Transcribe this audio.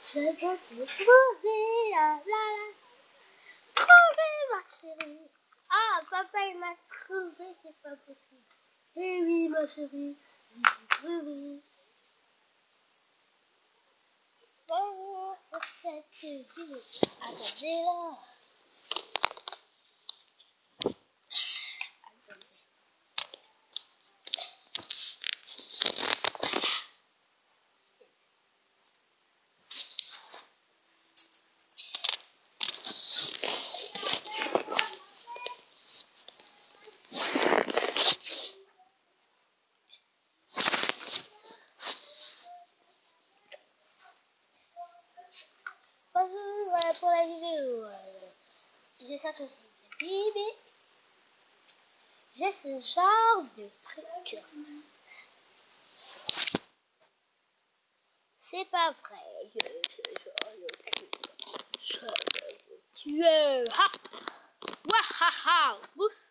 Je veux te trouver, la la la. Trouver ma chérie. Ah, papa il m'a trouvé, c'est pas possible. Eh oui ma chérie, je t'ai trouvé. Bon, cette vidéo. Attendez là. Voilà pour la vidéo. J'espère que c'est bien, mais j'ai ce genre de truc. C'est pas vrai. Je veux tuer. Ha! Wahaha! Ouf!